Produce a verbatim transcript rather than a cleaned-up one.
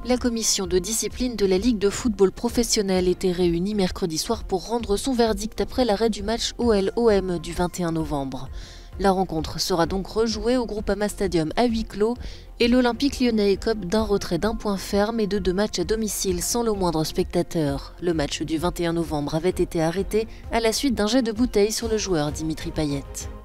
La commission de discipline de la Ligue de football professionnel était réunie mercredi soir pour rendre son verdict après l'arrêt du match O L O M du vingt et un novembre. La rencontre sera donc rejouée au Groupama Stadium à huis clos et l'Olympique lyonnais écope d'un retrait d'un point ferme et de deux matchs à domicile sans le moindre spectateur. Le match du vingt et un novembre avait été arrêté à la suite d'un jet de bouteille sur le joueur Dimitri Payet.